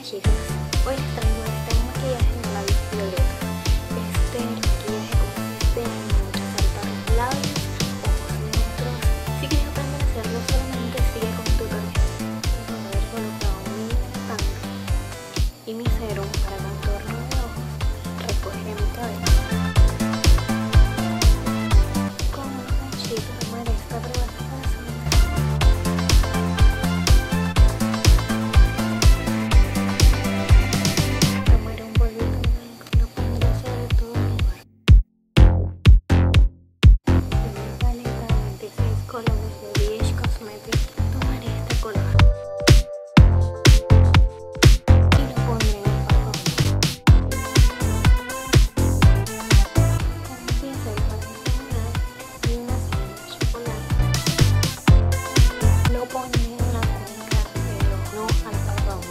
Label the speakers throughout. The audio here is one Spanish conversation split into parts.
Speaker 1: chicas, hoy les traigo este maquillaje en labios violeta. Este maquillaje consiste en resaltar los labios, ojos neutros. Si quieres aprender a hacerlo, solamente sigue con tutorial. Luego de haber colocado mi hidratante y mi serum para contorno de ojos, recogeré mi cabello con una manchita de esta rebasa para sombra. Colores de Beige Cosmetics, tomaré este color y lo pondré en el párpado. Con un pincel para difuminar y una cinta de chocolate lo pondré en la cuenca del ojo, no al párpado.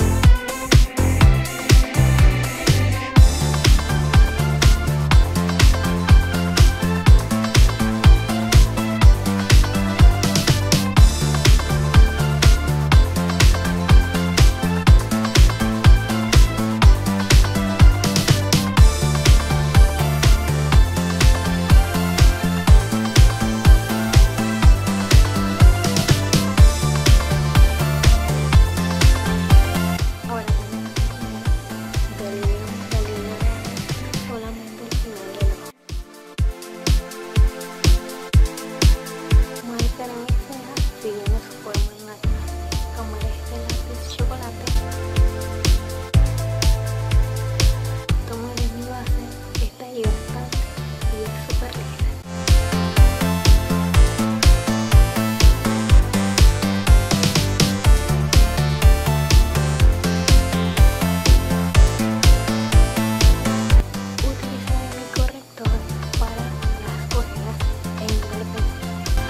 Speaker 1: Siguiendo su forma natural, tomaré este lápiz chocolate, tomaré mi base, esta hidratante y es súper linda. Utilizaré mi corrector para las ojeras e imperfecciones.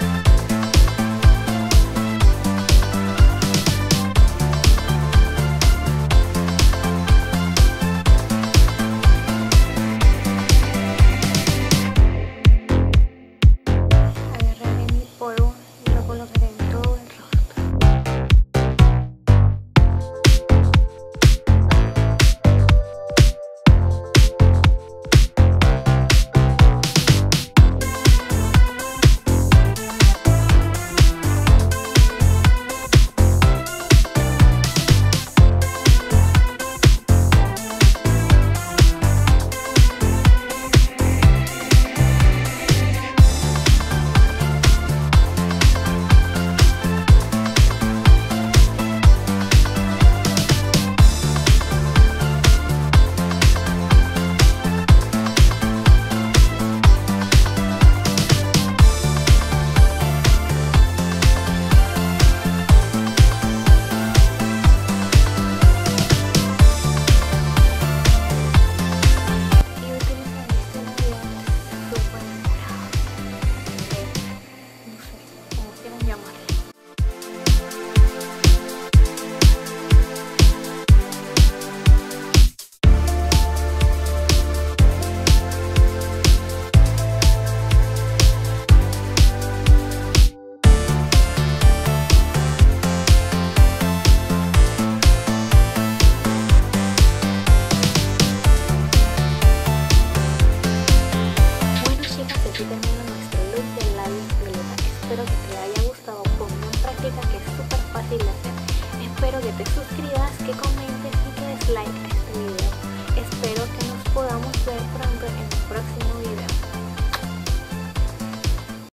Speaker 1: Polvo y lo colocaré en todo el rostro. Espero que te haya gustado, ponlo en práctica que es súper fácil de hacer. Espero que te suscribas, que comentes y que des like a este video.